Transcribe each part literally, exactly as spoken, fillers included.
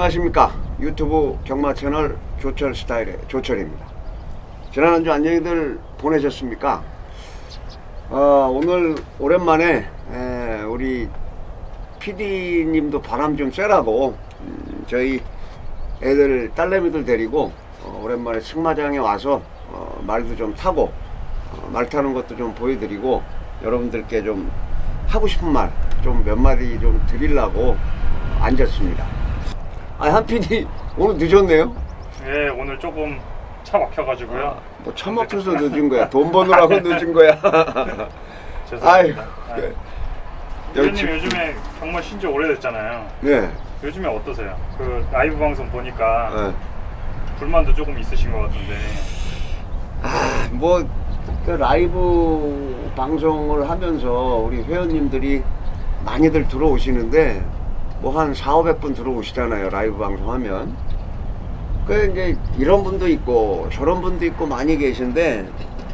안녕하십니까. 유튜브 경마 채널 조철 스타일의 조철입니다. 지난 한 주 안녕히들 보내셨습니까? 어, 오늘 오랜만에 에, 우리 피디님도 바람 좀 쐬라고 음, 저희 애들 딸내미들 데리고 어, 오랜만에 승마장에 와서 어, 말도 좀 타고 어, 말 타는 것도 좀 보여드리고 여러분들께 좀 하고 싶은 말 좀 몇 마디 좀 드리려고 앉았습니다. 아, 한 피디 오늘 늦었네요? 네, 오늘 조금 차 막혀가지고요. 아, 뭐 차 막혀서 늦은 거야? 돈 버느라고 늦은 거야? 죄송합니다. 아유, 대표님 요즘에 경마 신지 오래됐잖아요. 네. 요즘에 어떠세요? 그 라이브 방송 보니까 네. 불만도 조금 있으신 것 같은데. 아, 뭐 그 라이브 방송을 하면서 우리 회원님들이 많이들 들어오시는데 뭐 한 사오백 분 들어오시잖아요, 라이브 방송하면. 그 이제 이런 분도 있고 저런 분도 있고 많이 계신데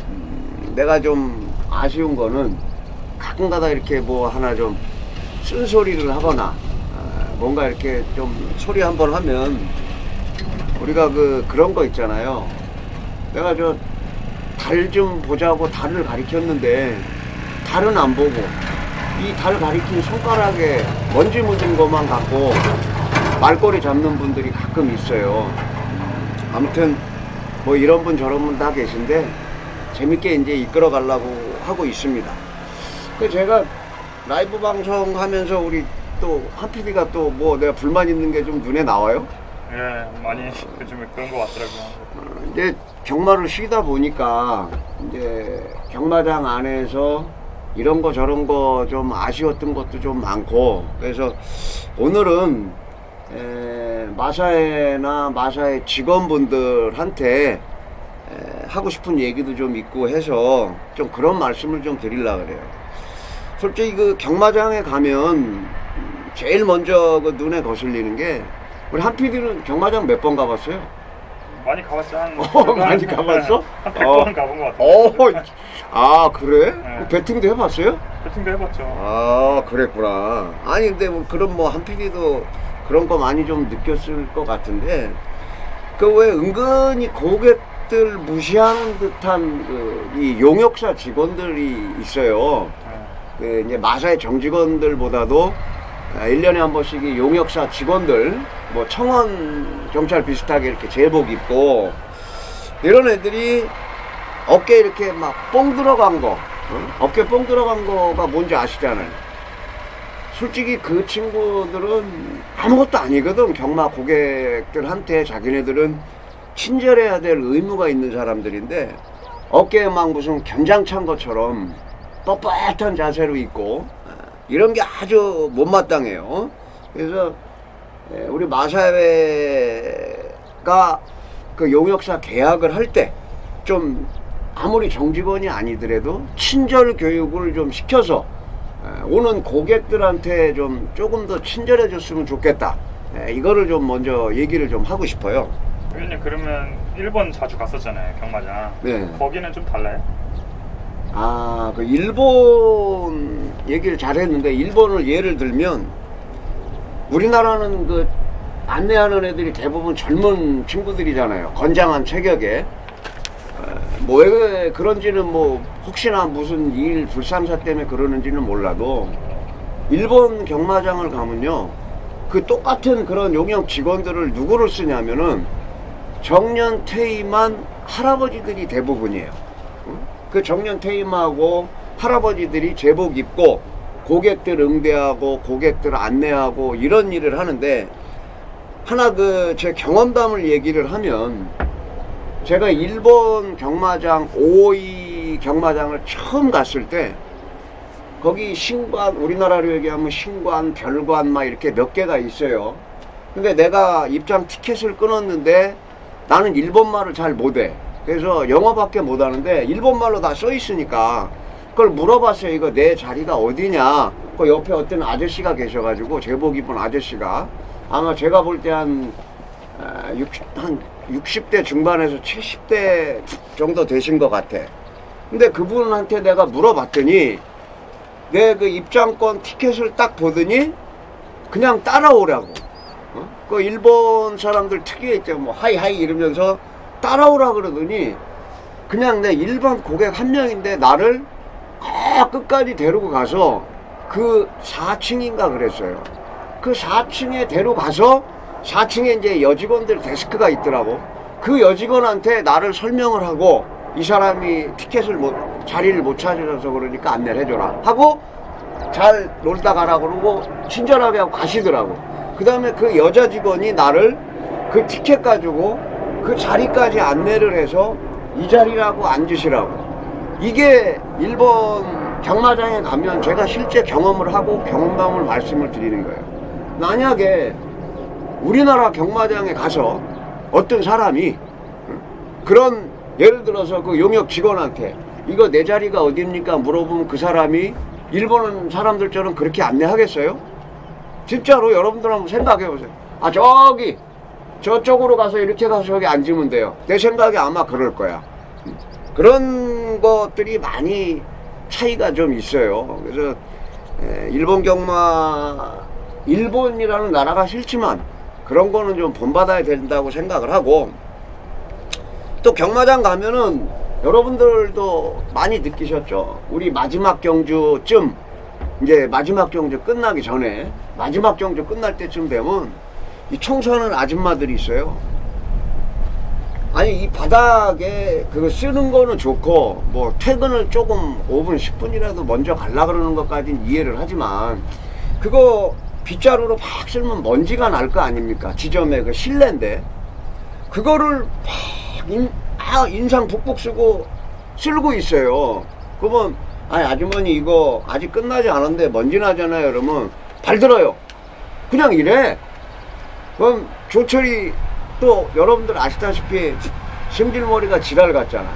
음, 내가 좀 아쉬운 거는 가끔가다 이렇게 뭐 하나 좀 쓴소리를 하거나 아, 뭔가 이렇게 좀 소리 한번 하면 우리가 그 그런 거 있잖아요. 내가 저 달 좀 보자고 달을 가리켰는데 달은 안 보고 이 달 가리킨 손가락에 먼지 묻은 것만 갖고 말꼬리 잡는 분들이 가끔 있어요. 아무튼 뭐 이런 분 저런 분 다 계신데 재밌게 이제 이끌어 가려고 하고 있습니다. 그 제가 라이브 방송 하면서 우리 또 한 피디가 또 뭐 내가 불만 있는 게 좀 눈에 나와요? 예, 많이 요즘에 그런 것 같더라고요. 어, 이제 경마를 쉬다 보니까 이제 경마장 안에서 이런 거 저런 거 좀 아쉬웠던 것도 좀 많고, 그래서 오늘은 에, 마사회나 마사회 직원분들한테 에, 하고 싶은 얘기도 좀 있고 해서 좀 그런 말씀을 좀 드리려고 그래요. 솔직히 그 경마장에 가면 제일 먼저 그 눈에 거슬리는 게 우리 한 피디는 경마장 몇 번 가봤어요? 많이 가봤죠. 한 어, 많이 가봤어? 한 백 번은 가본 것 같아요. 어, 아, 그래? 네. 배팅도 해봤어요? 배팅도 해봤죠. 아, 그랬구나. 아니, 근데 뭐, 그럼 뭐, 한 피디도 그런 거 많이 좀 느꼈을 것 같은데, 그 왜 은근히 고객들 무시하는 듯한 그, 이 용역사 직원들이 있어요. 네. 그, 이제 마사의 정직원들보다도 일 년에 한 번씩 이 용역사 직원들, 뭐 청원 경찰 비슷하게 이렇게 제복 입고 이런 애들이 어깨에 이렇게 막 뽕 들어간 거, 어? 어깨 뽕 들어간 거가 뭔지 아시잖아요. 솔직히 그 친구들은 아무것도 아니거든. 경마 고객들한테 자기네들은 친절해야 될 의무가 있는 사람들인데 어깨에 막 무슨 견장 찬 것처럼 뻣뻣한 자세로 있고 이런 게 아주 못마땅해요. 그래서 우리 마사회가 그 용역사 계약을 할 때 좀 아무리 정직원이 아니더라도 친절 교육을 좀 시켜서 오는 고객들한테 좀 조금 더 친절해 줬으면 좋겠다. 이거를 좀 먼저 얘기를 좀 하고 싶어요. 위원님, 그러면 일본 자주 갔었잖아요, 경마장. 네. 거기는 좀 달라요? 아, 그 일본 얘기를 잘했는데 일본을 예를 들면 우리나라는 그 안내하는 애들이 대부분 젊은 친구들이잖아요. 건장한 체격에. 뭐 왜 그런지는 뭐 혹시나 무슨 일 불상사 때문에 그러는지는 몰라도 일본 경마장을 가면요, 그 똑같은 그런 용역 직원들을 누구를 쓰냐면은 정년 퇴임한 할아버지들이 대부분이에요. 그 정년 퇴임하고 할아버지들이 제복 입고 고객들 응대하고 고객들 안내하고 이런 일을 하는데, 하나 그 제 경험담을 얘기를 하면, 제가 일본 경마장 오이 경마장을 처음 갔을 때 거기 신관, 우리나라로 얘기하면 신관, 별관 막 이렇게 몇 개가 있어요. 근데 내가 입장 티켓을 끊었는데 나는 일본말을 잘 못해. 그래서 영어밖에 못하는데 일본말로 다 써 있으니까 그걸 물어봤어요. 이거 내 자리가 어디냐. 그 옆에 어떤 아저씨가 계셔가지고, 제복 입은 아저씨가 아마 제가 볼 때 한 한 육십 대 중반에서 칠십 대 정도 되신 것 같아. 근데 그분한테 내가 물어봤더니 내 그 입장권 티켓을 딱 보더니 그냥 따라오라고. 어? 그 일본 사람들 특유의 있죠. 뭐 하이하이 이러면서 따라오라 그러더니 그냥 내 일반 고객 한 명인데 나를 그 끝까지 데리고 가서 그 사 층인가 그랬어요. 그 사 층에 데려가서 사 층에 이제 여직원들 데스크가 있더라고. 그 여직원한테 나를 설명을 하고 이 사람이 티켓을 못, 자리를 못 찾아서 그러니까 안내를 해줘라 하고 잘 놀다 가라 그러고 친절하게 하고 가시더라고. 그 다음에 그 여자 직원이 나를 그 티켓 가지고 그 자리까지 안내를 해서 이 자리라고 앉으시라고. 이게 일본 경마장에 가면 제가 실제 경험을 하고 경험담을 말씀을 드리는 거예요. 만약에 우리나라 경마장에 가서 어떤 사람이 그런 예를 들어서 그 용역 직원한테 이거 내 자리가 어딥니까 물어보면 그 사람이 일본 사람들처럼 그렇게 안내하겠어요? 진짜로 여러분들 한번 생각해 보세요. 아 저기 저쪽으로 가서 이렇게 가서 저기 앉으면 돼요. 내 생각에 아마 그럴 거야. 그런 것들이 많이 차이가 좀 있어요. 그래서 일본 경마, 일본이라는 나라가 싫지만 그런 거는 좀 본받아야 된다고 생각을 하고, 또 경마장 가면은 여러분들도 많이 느끼셨죠. 우리 마지막 경주쯤, 이제 마지막 경주 끝나기 전에, 마지막 경주 끝날 때쯤 되면 이 청소하는 아줌마들이 있어요. 아니 이 바닥에 그거 쓰는 거는 좋고 뭐 퇴근을 조금 오 분 십 분이라도 먼저 갈라 그러는 것까지는 이해를 하지만 그거 빗자루로 팍 쓸면 먼지가 날 거 아닙니까? 지점에 그 실내인데 그거를 팍 인, 아, 인상 북북 쓰고 쓸고 있어요. 그러면 아니 아주머니 이거 아직 끝나지 않았는데 먼지 나잖아요. 그러면 발 들어요. 그냥 이래. 그럼 조철이 또 여러분들 아시다시피 승질머리가 지랄 같잖아.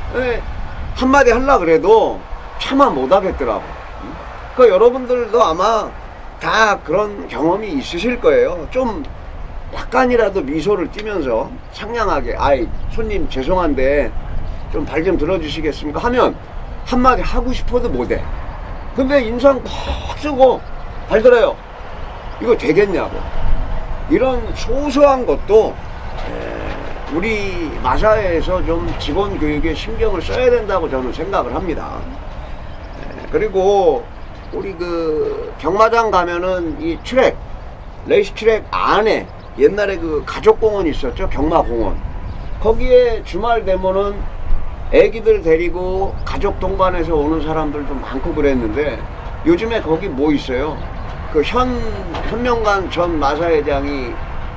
한마디 하려 그래도 차마 못하겠더라고. 그 여러분들도 아마 다 그런 경험이 있으실 거예요. 좀 약간이라도 미소를 띠면서 상냥하게 아이 손님 죄송한데 좀 발 좀 들어주시겠습니까 하면 한마디 하고 싶어도 못해. 근데 인상 팍 쓰고 발 들어요. 이거 되겠냐고. 이런 소소한 것도 우리 마사회에서 좀 직원 교육에 신경을 써야 된다고 저는 생각을 합니다. 그리고 우리 그 경마장 가면은 이 트랙, 레이스 트랙 안에 옛날에 그 가족공원 있었죠. 경마공원. 거기에 주말 되면은 애기들 데리고 가족 동반해서 오는 사람들도 많고 그랬는데 요즘에 거기 뭐 있어요? 그 현, 현명관 전 마사회장이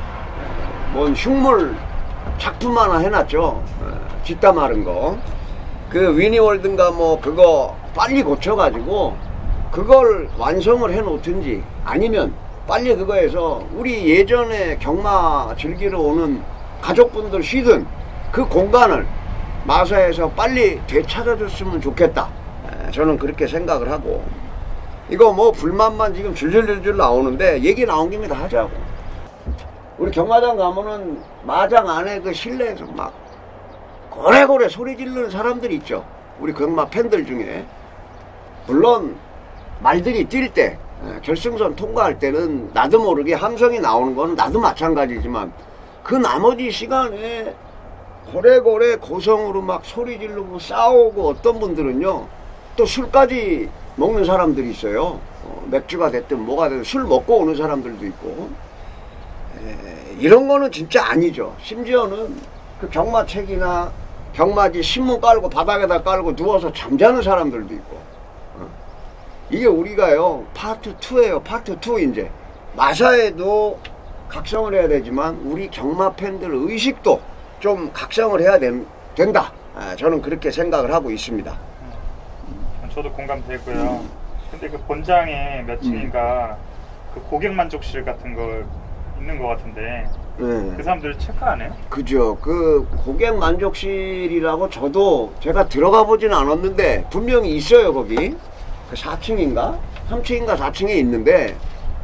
뭔 흉물 작품 하나 해놨죠. 뒷다 마른 거. 그 위니월드인가 뭐 그거 빨리 고쳐가지고 그걸 완성을 해 놓든지 아니면 빨리 그거 해서 우리 예전에 경마 즐기러 오는 가족분들 쉬든 그 공간을 마사에서 빨리 되찾아줬으면 좋겠다. 저는 그렇게 생각을 하고, 이거 뭐 불만만 지금 줄줄줄줄 나오는데 얘기 나온 김에 다 하자고. 우리 경마장 가면은 마장 안에 그 실내에서 막 고래고래 소리 지르는 사람들이 있죠. 우리 경마 팬들 중에. 물론 말들이 뛸 때 결승선 통과할 때는 나도 모르게 함성이 나오는 거는 나도 마찬가지지만 그 나머지 시간에 고래고래 고성으로 막 소리 지르고 싸우고 어떤 분들은요 또 술까지 먹는 사람들이 있어요. 어, 맥주가 됐든 뭐가 됐든 술 먹고 오는 사람들도 있고. 에, 이런 거는 진짜 아니죠. 심지어는 그 경마책이나 경마지 신문 깔고 바닥에다 깔고 누워서 잠자는 사람들도 있고. 어. 이게 우리가요 파트 투예요. 파트 투. 이제 마사에도 각성을 해야 되지만 우리 경마 팬들 의식도 좀 각성을 해야 된, 된다. 아, 저는 그렇게 생각을 하고 있습니다. 음, 저도 공감되고요. 음. 근데 그 본장에 몇 층인가 음. 그 고객 만족실 같은 거 있는 것 같은데 네. 그 사람들 체크 안 해요? 그죠. 그 고객 만족실이라고 저도 제가 들어가 보지는 않았는데 분명히 있어요. 거기 그 사 층인가 삼 층인가 사 층에 있는데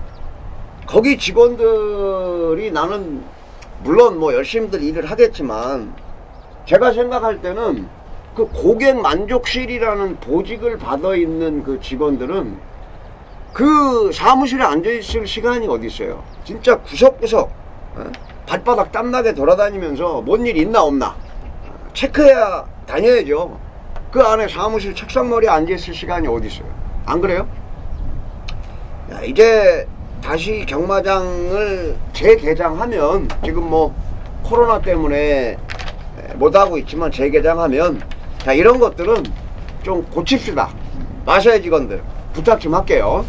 거기 직원들이 나는 물론 뭐 열심히들 일을 하겠지만 제가 생각할 때는 그 고객 만족실이라는 보직을 받아 있는 그 직원들은 그 사무실에 앉아 있을 시간이 어디 있어요. 진짜 구석구석 어? 발바닥 땀나게 돌아다니면서 뭔 일 있나 없나 체크해야 다녀야죠. 그 안에 사무실 책상머리에 앉아있을 시간이 어디 있어요? 안 그래요? 야, 이제 다시 경마장을 재개장하면, 지금 뭐 코로나 때문에 못하고 있지만 재개장하면, 자, 이런 것들은 좀 고칩시다. 마사회 직원들 부탁 좀 할게요.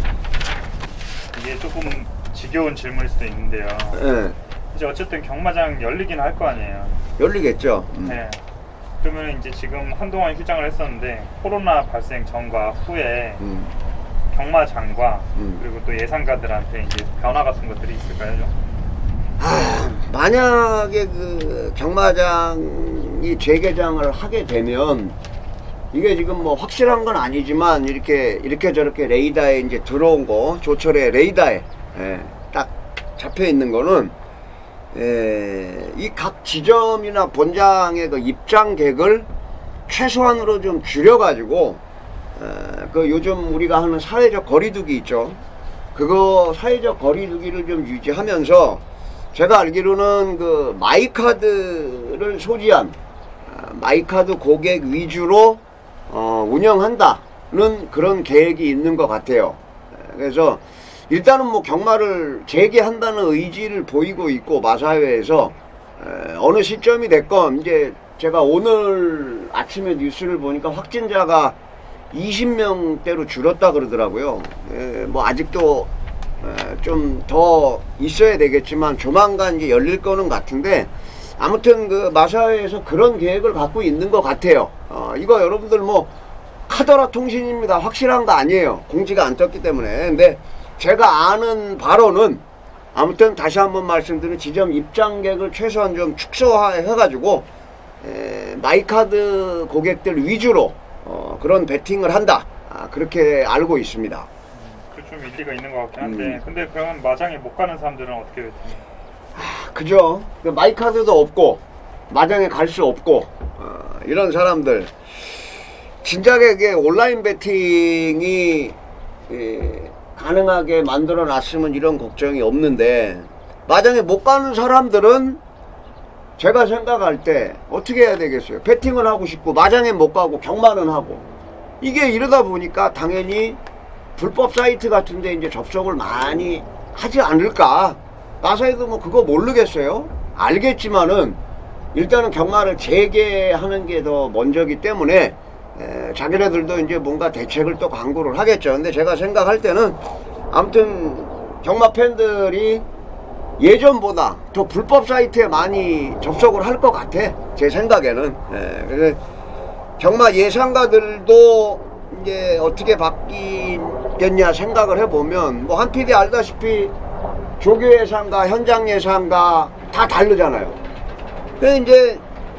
이게 조금 지겨운 질문일 수도 있는데요. 네. 이제 어쨌든 경마장 열리긴 할 거 아니에요. 열리겠죠. 음. 네. 그러면 이제 지금 한동안 휴장을 했었는데 코로나 발생 전과 후에 음. 경마장과 음. 그리고 또 예상가들한테 이제 변화 같은 것들이 있을까요? 좀? 아, 만약에 그 경마장이 재개장을 하게 되면, 이게 지금 뭐 확실한 건 아니지만 이렇게 이렇게 저렇게 레이더에 이제 들어온 거, 조철의 레이더에 예, 딱 잡혀 있는 거는 이 각 지점이나 본장의 그 입장객을 최소한으로 좀 줄여가지고 에, 그 요즘 우리가 하는 사회적 거리두기 있죠. 그거 사회적 거리두기를 좀 유지하면서, 제가 알기로는 그 마이카드를 소지한 마이카드 고객 위주로 어, 운영한다는 그런 계획이 있는 것 같아요. 그래서 일단은 뭐 경마를 재개한다는 의지를 보이고 있고, 마사회에서 에, 어느 시점이 됐건, 이제 제가 오늘 아침에 뉴스를 보니까 확진자가 이십 명대로 줄었다 그러더라고요. 에, 뭐 아직도 좀 더 있어야 되겠지만 조만간 이제 열릴 거는 같은데, 아무튼 그 마사회에서 그런 계획을 갖고 있는 것 같아요. 어, 이거 여러분들 뭐 카더라 통신입니다. 확실한 거 아니에요. 공지가 안 떴기 때문에. 근데 제가 아는 바로는, 아무튼 다시 한번 말씀드리면 지점 입장객을 최소한 좀 축소해가지고 에, 마이카드 고객들 위주로 어, 그런 베팅을 한다. 아, 그렇게 알고 있습니다. 좀 일리가 있는 것 같긴 한데, 음. 근데 그러면 마장에 못 가는 사람들은 어떻게 되지? 아, 그죠. 마이카드도 없고 마장에 갈 수 없고 어, 이런 사람들, 진작에 이게 온라인 베팅이 예, 가능하게 만들어 놨으면 이런 걱정이 없는데, 마장에 못 가는 사람들은 제가 생각할 때 어떻게 해야 되겠어요? 베팅은 하고 싶고 마장에 못 가고 경마는 하고, 이게 이러다 보니까 당연히 불법 사이트 같은데 이제 접속을 많이 하지 않을까. 마사회도 뭐 그거 모르겠어요. 알겠지만은 일단은 경마를 재개하는 게 더 먼저기 때문에 에, 자기네들도 이제 뭔가 대책을 또 강구를 하겠죠. 근데 제가 생각할 때는 아무튼 경마 팬들이 예전보다 더 불법 사이트에 많이 접속을 할 것 같아, 제 생각에는. 에, 그래서 경마 예상가들도 이제 어떻게 바뀌겠냐 생각을 해보면, 뭐 한 피디 알다시피 조교 예상가, 현장 예상가 다 다르잖아요. 근데 이제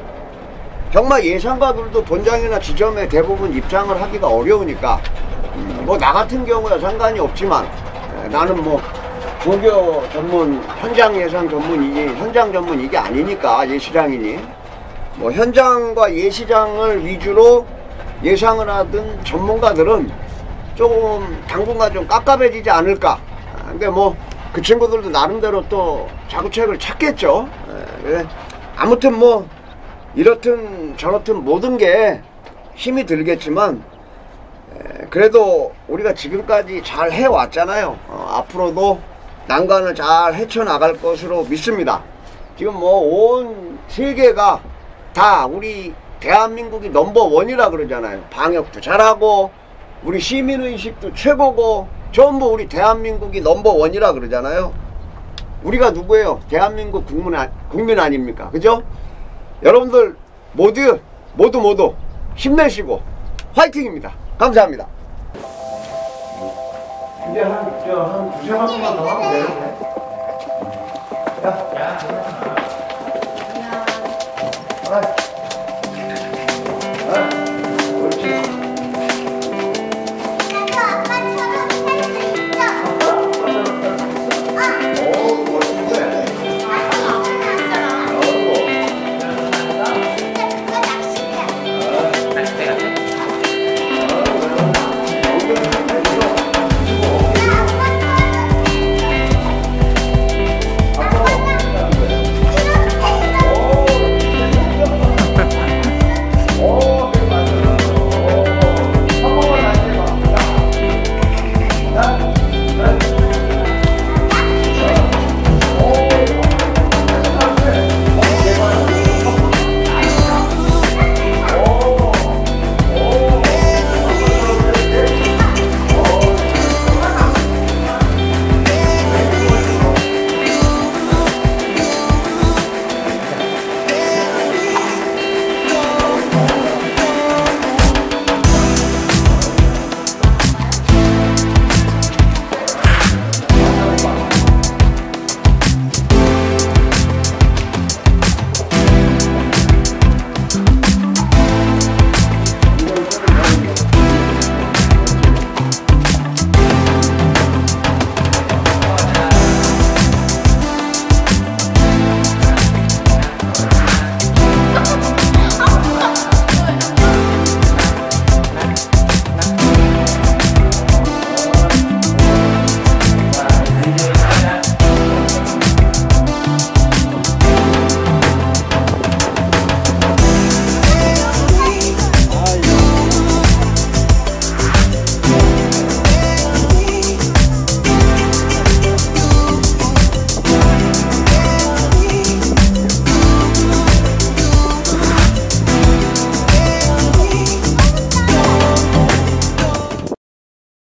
경마 예상가들도 본장이나 지점에 대부분 입장을 하기가 어려우니까, 음, 뭐 나 같은 경우야 상관이 없지만, 에, 나는 뭐 조교 전문, 현장 예상 전문이지 현장 전문 이게 아니니까, 예시장이니 뭐 현장과 예시장을 위주로 예상을 하던 전문가들은 조금 당분간 좀 깝깝해지지 않을까. 근데 뭐 그 친구들도 나름대로 또 자구책을 찾겠죠. 아무튼 뭐 이렇든 저렇든 모든 게 힘이 들겠지만, 그래도 우리가 지금까지 잘 해왔잖아요. 어, 앞으로도 난관을 잘 헤쳐나갈 것으로 믿습니다. 지금 뭐 온 세계가 다 우리 대한민국이 넘버원이라 그러잖아요. 방역도 잘하고 우리 시민의식도 최고고 전부 우리 대한민국이 넘버원이라 그러잖아요. 우리가 누구예요? 대한민국 국민, 아, 국민 아닙니까? 그죠? 여러분들 모두 모두 모두 힘내시고 화이팅입니다. 감사합니다. 이제 한, 한 두세 번만 더 하면 되는데. 야, 야.